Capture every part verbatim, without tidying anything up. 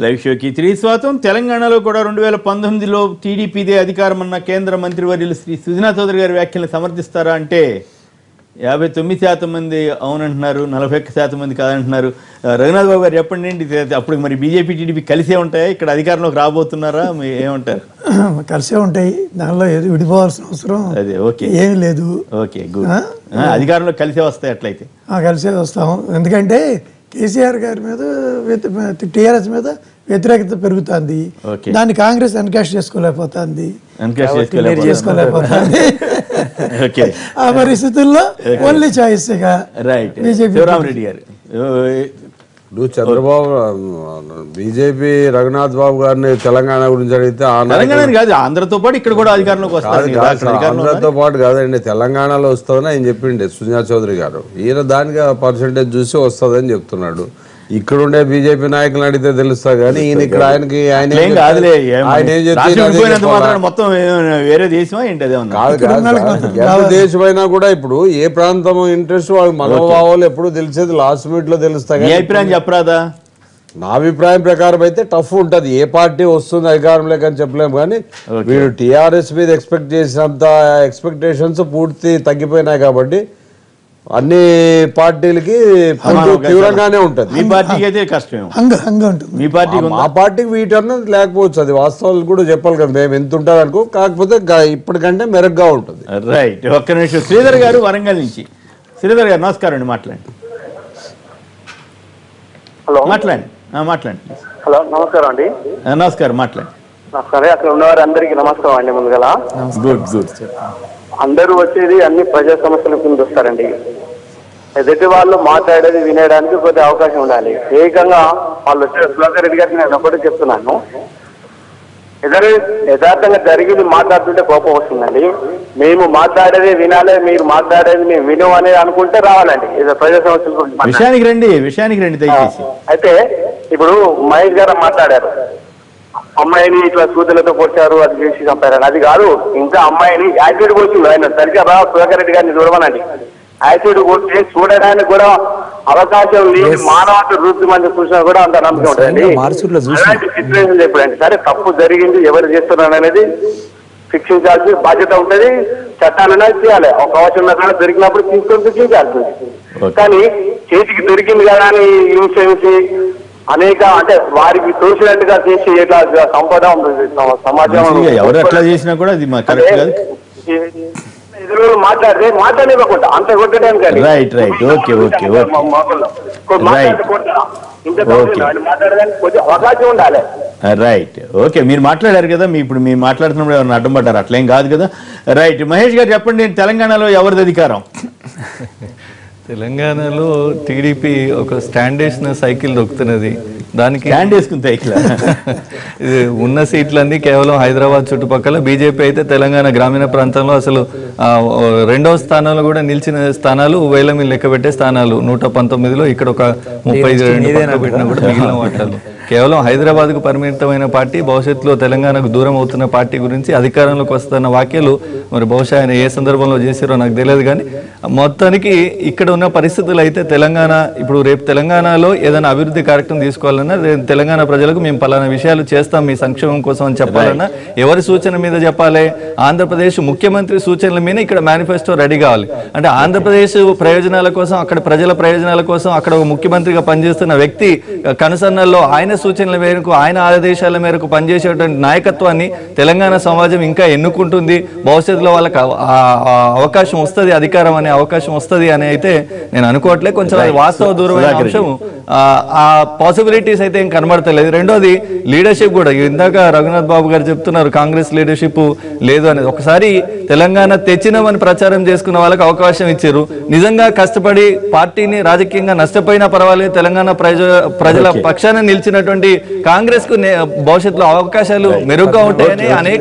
Live షోకి తిరిగి స్వాగతం. తెలంగాణలో కూడా రెండు వేల పంతొమ్మిదిలో టీడీపీదే అధికారం అన్న కేంద్ర మంత్రివర్యులు శ్రీ సుజనా చౌదరి గారి వ్యాఖ్యలను సమర్థిస్తారా అంటే యాభై తొమ్మిది శాతం మంది అవునంటున్నారు, నలభై ఒక్క శాతం మంది కాదంటున్నారు. రఘునాథ్ బాబు గారు చెప్పండి ఏంటి, అప్పుడు మరి బీజేపీ టీడీపీ కలిసే ఉంటాయా, ఇక్కడ అధికారంలోకి రాబోతున్నారా, ఏమంటారు? కలిసే ఉంటాయి, దానిలో ఏది విడిపోవాల్సిన అవసరం అదే ఓకే ఏం లేదు. ఓకే గుడ్, అధికారంలో కలిసే వస్తాయి అట్లయితే. కలిసే వస్తాం, ఎందుకంటే కేసీఆర్ గారి మీద టీఆర్ఎస్ మీద వ్యతిరేకత పెరుగుతుంది, దాన్ని కాంగ్రెస్ ఎన్కాష్ చేసుకోలేకపోతుంది చేసుకోలేకపోతుంది ఆ పరిస్థితుల్లో ఓన్లీ చాయిస్ బీజేపీ. శివరామరెడ్డి గారు ఇప్పుడు చంద్రబాబు బీజేపీ రఘునాథ్ బాబు గారిని తెలంగాణ గురించి అడిగితే తెలంగాణ కాదు ఆంధ్రతో పాటు ఇక్కడ కూడా అధికారంలోకి వస్తారు. ఆంధ్రతో పాటు కాదండి, తెలంగాణలో వస్తుందని ఆయన చెప్పిండే సుజనా చౌదరి గారు. ఈయన దానికి పర్సెంటేజ్ చూసి వస్తుందని చెప్తున్నాడు. ఇక్కడ ఉండే బీజేపీ నాయకులు అడిగితే తెలుస్తుంది కానీ ఈయన ఇక్కడ ఆయనకి ఆయన మొత్తం వేరే దేశమా ఏంటి? అదే కాదు కాదు దేశమైనా కూడా ఇప్పుడు ఏ ప్రాంతం ఇంట్రెస్ట్ వాళ్ళకి మనోభావాలు ఎప్పుడు తెలిసేది లాస్ట్ మినిట్ లో తెలుస్తాయి. అభిప్రాయం చెప్పరాదా? నా అభిప్రాయం ప్రకారం అయితే టఫ్ ఉంటది, ఏ పార్టీ వస్తుంది అధికారంలోకి అని చెప్పలేము. కానీ వీడు టీఆర్ఎస్ మీద ఎక్స్పెక్ట్ చేసినంత ఎక్స్పెక్టేషన్స్ పూర్తి తగ్గిపోయినాయి కాబట్టి అన్ని పార్టీలకి తీవ్రంగానే ఉంటది. మీ పార్టీకి అయితే కష్టం, మీ పార్టీ మా పార్టీకి వీటన్నది లేకపోవచ్చు, అది వాస్తవాలు కూడా చెప్పాలి కదా. మేము ఎంత ఉంటుంది అనుకో, కాకపోతే ఇప్పటికంటే మెరుగ్గా ఉంటుంది. రైట్, ఒక్క నిమిషం. శ్రీధర్ గారు వరంగల్ నుంచి. శ్రీధర్ గారు నమస్కారం అండి, మాట్లాడండి. హలో మాట్లాడండి మాట్లాడండి హలో నమస్కారం అండి. నమస్కారం మాట్లాడండి. నమస్కారం, అక్కడ ఉన్నవారు అందరికీ నమస్కారం అండి. ముందుగా గుడ్ గుడ్. అందరూ వచ్చేది అన్ని ప్రజా సమస్యల కింద వస్తారండి. ఎదుటి వాళ్ళు మాట్లాడేది వినేయడానికి కొద్దిగా అవకాశం ఉండాలి. ఏకంగా వాళ్ళు వచ్చే సుధాకర్ రెడ్డి గారికి నేను ఒకటి చెప్తున్నాను, ఎదురు యథార్థంగా జరిగింది మాట్లాడుతుంటే కోపం వస్తుందండి. మేము మాట్లాడేది వినాలి, మీరు మాట్లాడేది మేము విను అనేది అనుకుంటే రావాలండి. ఇది ప్రజా సమస్యల విషయానికి రండి, విషయానికి రండి దయచేసి. అయితే ఇప్పుడు మహేష్ గారు మాట్లాడారు, అమ్మాయిని ఇట్లా సూదులతో కొట్టారు, అది చేసి చంపారని. అది కాదు, ఇంకా అమ్మాయిని యాసిడ్ కొట్టింది ఆయన. సరిగ్గా రా సుధాకర్ రెడ్డి గారిని చూడమనండి. యాసిడ్ కొట్టి చూడడానికి కూడా అవకాశం లేదు. మానవత వృత్తి మంది చూసినా కూడా అంత నమ్మకం ఉంటుందండి. అలాంటి సిచ్యువేషన్ చెప్పండి. సరే తప్పు జరిగింది, ఎవరు చేస్తున్నారు అనేది శిక్షించాల్సిన బాధ్యత ఉంటుంది, చట్టాలనే చేయాలి. ఒక అవసరం కూడా దొరికినప్పుడు తీసుకొని శిక్షించాల్సింది. కానీ చేతికి దొరికింది కదా అని హింసించి అనేక అంటే వారికి తోచినట్టుగా చేసి ఇట్లా సంపద సమాజం ఎవరు ఎట్లా చేసినా కూడా అది ఎదురు మాట్లాడితే మాట్లాడలేకుండా అంత కొట్టడానికి రైట్ రైట్ ఓకే ఓకే మాట్లాడడానికి కొద్దిగా అవకాశం ఉండాలి. రైట్ ఓకే, మీరు మాట్లాడారు కదా, మీ ఇప్పుడు మీరు మాట్లాడుతున్నప్పుడు ఎవరైనా అడ్డం పడ్డారు, అట్లేం కాదు కదా. రైట్, మహేష్ గారు చెప్పండి, తెలంగాణలో ఎవరిది అధికారం? తెలంగాణలో టీడీపీ ఒక స్టాండ్ వేసిన సైకిల్ దొక్కుతున్నది. దానికి స్టాండ్ వేసుకున్న సైకిల్ ఇది ఉన్న సీట్లన్నీ కేవలం హైదరాబాద్ చుట్టుపక్కల. బీజేపీ అయితే తెలంగాణ గ్రామీణ ప్రాంతంలో అసలు రెండవ స్థానంలో కూడా నిలిచిన స్థానాలు వేల మీద లెక్క పెట్టే స్థానాలు నూట పంతొమ్మిదిలో ఇక్కడ ఒక ముప్పై రెండు పెట్టినా కూడా మిగిలిన వాటాలు. కేవలం హైదరాబాద్కు పరిమితమైన పార్టీ భవిష్యత్తులో తెలంగాణకు దూరం అవుతున్న పార్టీ గురించి అధికారంలోకి వస్తున్న వ్యాఖ్యలు మరి బహుశా ఆయన ఏ సందర్భంలో చేశారో నాకు తెలియదు. కానీ మొత్తానికి ఇక్కడ ఉన్న పరిస్థితులు అయితే తెలంగాణ ఇప్పుడు రేపు తెలంగాణలో ఏదైనా అభివృద్ధి కార్యక్రమం తీసుకోవాలన్నా తెలంగాణ ప్రజలకు మేము పలానా విషయాలు చేస్తాం మీ సంక్షేమం కోసం అని చెప్పాలన్నా ఎవరి సూచన మీద చెప్పాలి? ఆంధ్రప్రదేశ్ ముఖ్యమంత్రి సూచనల మీద ఇక్కడ మేనిఫెస్టో రెడీ కావాలి. అంటే ఆంధ్రప్రదేశ్ ప్రయోజనాల కోసం, అక్కడ ప్రజల ప్రయోజనాల కోసం అక్కడ ఒక ముఖ్యమంత్రిగా పనిచేస్తున్న వ్యక్తి కనుసన్నల్లో ఆయన సూచనల మేరకు ఆయన ఆదేశాల మేరకు పనిచేసేటువంటి నాయకత్వాన్ని తెలంగాణ సమాజం ఇంకా ఎన్నుకుంటుంది. భవిష్యత్తులో వాళ్ళకి అవకాశం వస్తుంది, అధికారం అనే అవకాశం వస్తుంది అని అయితే నేను అనుకోవట్లేదు. కొంచెం వాస్తవ దూరమైన అంశం, ఆ పాసిబిలిటీస్ అయితే ఏం కనబడతలేదు. రెండోది లీడర్షిప్ కూడా, ఇందాక రఘునాథ్ బాబు గారు చెప్తున్నారు కాంగ్రెస్ లీడర్షిప్ లేదు అనేది. ఒకసారి తెలంగాణ తెచ్చినామని ప్రచారం చేసుకున్న వాళ్ళకి అవకాశం ఇచ్చారు. నిజంగా కష్టపడి పార్టీని రాజకీయంగా నష్టపోయినా పర్వాలేదు, తెలంగాణ ప్రజ ప్రజల పక్షాన నిలిచినటువంటి కాంగ్రెస్ కు భవిష్యత్తులో అవకాశాలు మెరుగ్గా ఉంటాయని అనేక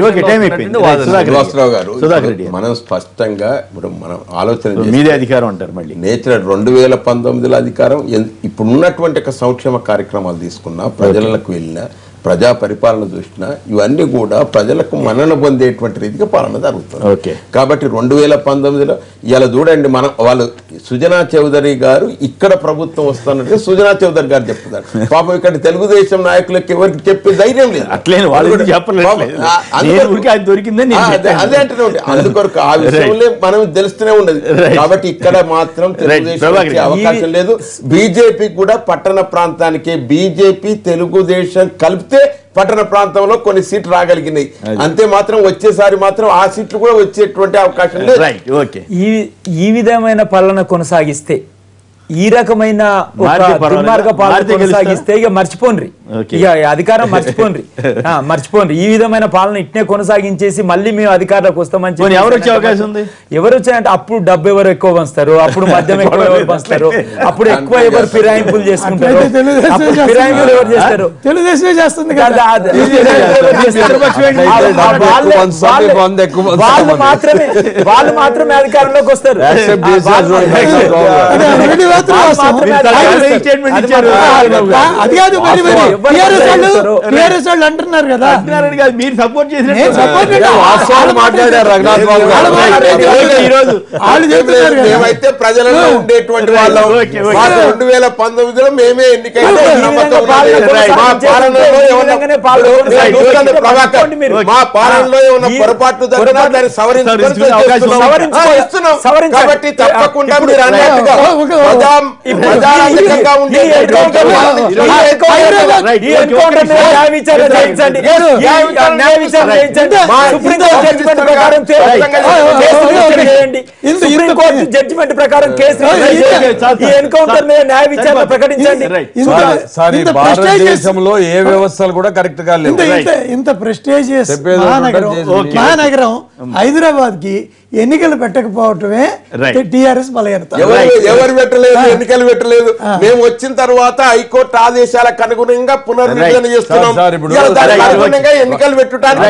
మనం స్పష్టంగా ఇప్పుడు మనం ఆలోచన మీదే అధికారం అంటారు. మళ్ళీ నేచర్ రెండు వేల పంతొమ్మిదిలో అధికారం ఇప్పుడు ఉన్నటువంటి ఒక సంక్షేమ కార్యక్రమాలు తీసుకున్నా, ప్రజలకు వెళ్ళినా ప్రజా పరిపాలన చూసినా ఇవన్నీ కూడా ప్రజలకు మన్నన పొందేటువంటి రీతిగా పాలన జరుగుతుంది. ఓకే, కాబట్టి రెండు వేల పంతొమ్మిదిలో ఇలా చూడండి, మనం వాళ్ళు సుజనా చౌదరి గారు ఇక్కడ ప్రభుత్వం వస్తానంటే సుజనా చౌదరి గారు చెప్తున్నారు. పాపం ఇక్కడ తెలుగుదేశం నాయకులకి ఎవరికి చెప్పే ధైర్యం లేదు. అట్లే వాళ్ళు చెప్పలేదు, దొరికిందని అదే అంటూనే ఉండే అందుకొరకు ఆ విషయంలో మనం తెలుస్తూనే ఉండదు. కాబట్టి ఇక్కడ మాత్రం తెలుగుదేశం అవకాశం లేదు. బీజేపీ కూడా పట్టణ ప్రాంతానికి బీజేపీ తెలుగుదేశం కలిపితే పట్టణ ప్రాంతంలో కొన్ని సీట్లు రాగలిగినాయి. అంతే మాత్రం వచ్చేసారి మాత్రం ఆ సీట్లు కూడా వచ్చేటువంటి అవకాశం లేదు. ఈ ఈ విధమైన పాలన కొనసాగిస్తే, ఈ రకమైన దుర్మార్గ పాలన కొనసాగిస్తే ఇక మర్చిపోండి, ఇక అధికారం మర్చిపోండి మర్చిపోండి ఈ విధమైన పాలన ఇట్నే కొనసాగించేసి మళ్ళీ మేము అధికారంలోకి వస్తామని చెప్పి ఎవరు వచ్చే అవకాశం ఉంది? ఎవరు వచ్చాయంటే అప్పుడు డబ్బు ఎవరు ఎక్కువ పంచుతారు, అప్పుడు మద్యం ఎక్కువ ఎవరు పంచుతారు, అప్పుడు ఎక్కువ ఎవరు ఫిరాయింపులు చేసుకుంటారు, ఫిరాయింపులు ఎవరు చేస్తారు? తెలుగుదేశమే చేస్తుంది. వాళ్ళు మాత్రమే వాళ్ళు మాత్రమే అధికారంలోకి వస్తారు. అది కాదు, మరి మరి టీఆర్ఎస్ వాళ్ళు టీఆర్ఎస్ వాళ్ళు అంటున్నారు కదా, మీరు సపోర్ట్ చేసిన మేమైతే ప్రజలలో ఉండేటువంటి వాళ్ళం. రెండు వేల పంతొమ్మిదిలో మేమే ఎన్నికైతే మా పాలనలో మా పాలనలో ఏమన్నా పొరపాట్లు జరిగినా దాన్ని సవరించుకొని కాబట్టి తప్పకుండా మీరు అన్నట్టుగా ప్రజారంజకంగా ఉండే జడ్జిమెంట్ ప్రకారం కేసు ఎన్కౌంటర్ మీద న్యాయ విచారణ ప్రకటించండి. భారతదేశంలో ఏ వ్యవస్థలు కూడా కరెక్ట్ గా లేవు. ఇంత ప్రెస్టీజియస్ మహానగరం మహానగరం హైదరాబాద్ కి ఎన్నికలు పెట్టకపోవటమే టిఆర్ఎస్ బలహీనత. ఎవరు పెట్టలేదు, ఎన్నికలు పెట్టలేదు. మేము వచ్చిన తర్వాత హైకోర్టు ఆదేశాలకు అనుగుణంగా పునర్విభజన చేస్తున్నాం. ఎన్నికలు పెట్టడానికి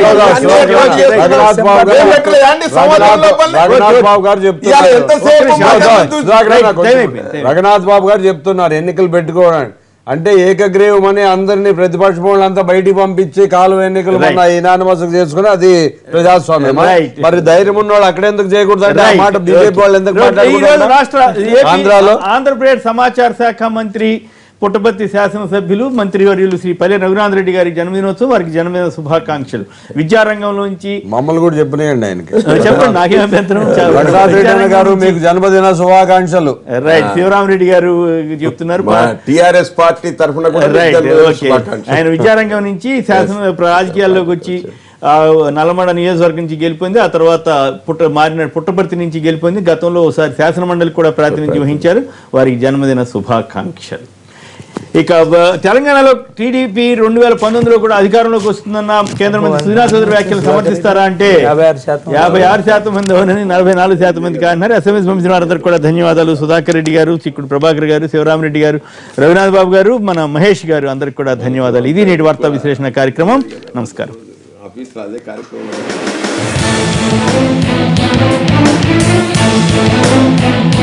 రఘునాథ్ బాబు గారు చెప్తున్నారు ఎన్నికలు పెట్టుకోవడానికి. అంటే ఏకగ్రీవం అని అందరినీ ప్రతిపక్ష అంతా బయటికి పంపించి కాలువ ఎన్నికలు మొన్న ఇనానమస్ చేసుకుని అది ప్రజాస్వామ్యం. మరి ధైర్యం ఉన్న వాళ్ళు అక్కడ ఎందుకు చేయకూడదు అంటే ఆ మాట బీజేపీ వాళ్ళు ఎందుకు మాట్లాడుతున్నారు? ఆంధ్రాలో ఆంధ్రప్రదేశ్ సమాచార శాఖ మంత్రి పుట్టపర్తి శాసనసభ్యులు మంత్రివర్యులు శ్రీ పల్లె రఘునాథ్ రెడ్డి గారి జన్మదినోత్సవం, వారికి జన్మదిన శుభాకాంక్షలు. విద్యారంగంలోంచి మమ్మల్ని కూడా చెప్పినాయండి ఆయనకి. చెప్పండి, నాకేం అభ్యంతరం. రఘునాథ్ రెడ్డి గారు మీకు జన్మదిన శుభాకాంక్షలు. రైట్, శివరామరెడ్డి గారు చెప్తున్నారు టిఆర్ఎస్ పార్టీ తరఫున. ఆయన విద్యారంగం నుంచి శాసన రాజకీయాల్లోకి వచ్చి నల్లమడ నియోజకవర్గం నుంచి గెలిపోయింది. ఆ తర్వాత పుట్ట మారిన పుట్టపర్తి నుంచి గెలిపోయింది. గతంలో ఒకసారి శాసనమండలి కూడా ప్రాతినిధ్యం వహించారు. వారికి జన్మదిన శుభాకాంక్షలు. ఇక తెలంగాణలో టీడీపీ రెండు వేల పంతొమ్మిదిలో కూడా అధికారంలోకి వస్తుందన్న కేంద్ర మంత్రి సుజనా చౌదరి వ్యాఖ్యలు సమర్థిస్తారా అంటే యాభై ఆరు శాతం మంది అవునని, నలభై నాలుగు శాతం మంది కాదన్నారు. ఎస్ఎంఎస్ పంపించిన వారందరికీ కూడా ధన్యవాదాలు. సుధాకర్ రెడ్డి గారు, చిక్కుడు ప్రభాకర్ గారు, శివరామరెడ్డి గారు, రఘునాథ్ బాబు గారు, మన మహేష్ గారు, అందరికి కూడా ధన్యవాదాలు. ఇది నేటి వార్తా విశ్లేషణ కార్యక్రమం. నమస్కారం. ఆఫీస్ అదే కార్యక్రమం.